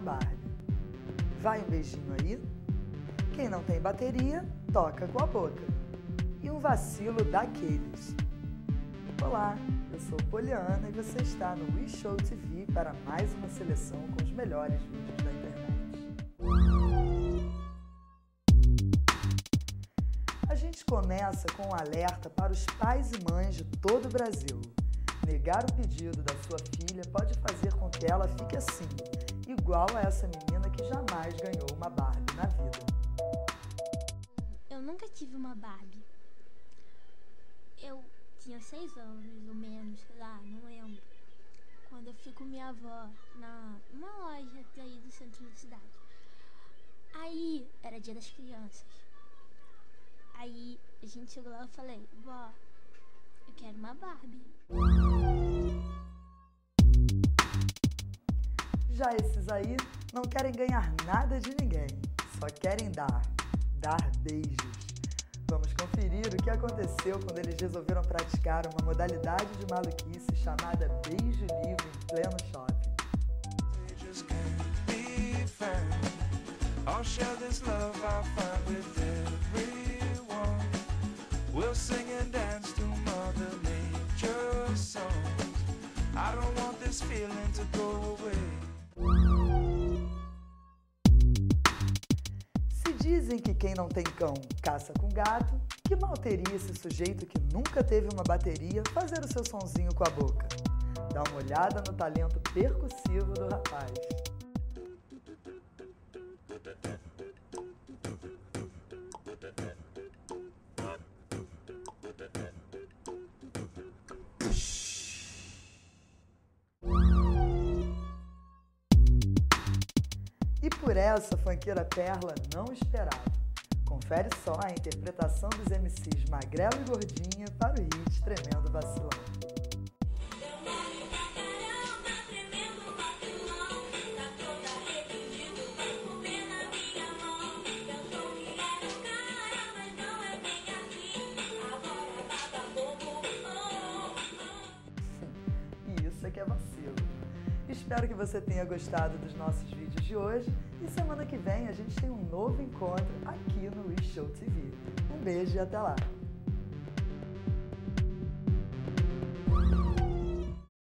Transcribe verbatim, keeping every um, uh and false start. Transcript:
Barbie. Vai um beijinho aí? Quem não tem bateria, toca com a boca. E um vacilo daqueles. Olá, eu sou Poliana e você está no WeShow T V para mais uma seleção com os melhores vídeos da internet. A gente começa com um alerta para os pais e mães de todo o Brasil. Negar o pedido da sua filha pode fazer com que ela fique assim, igual a essa menina que jamais ganhou uma Barbie na vida. Eu nunca tive uma Barbie. Eu tinha seis anos, mais ou menos, sei lá, não lembro. Quando eu fui com minha avó na, numa loja daí do centro da cidade. Aí, era dia das crianças. Aí, a gente chegou lá e eu falei, vó, eu quero uma Barbie. Já esses aí não querem ganhar nada de ninguém, só querem dar, dar beijos. Vamos conferir o que aconteceu quando eles resolveram praticar uma modalidade de maluquice chamada beijo livre em pleno shopping. Se dizem que quem não tem cão caça com gato, que mal teria esse sujeito que nunca teve uma bateria fazer o seu sonzinho com a boca? Dá uma olhada no talento percussivo do rapaz. E por essa, funkeira Perla não esperava. Confere só a interpretação dos M Cs Magrelo e Gordinha para o hit Tremendo Vacilão. E isso é que é vacilo. Espero que você tenha gostado dos nossos vídeos de hoje e semana que vem a gente tem um novo encontro aqui no WeShow T V. Um beijo e até lá!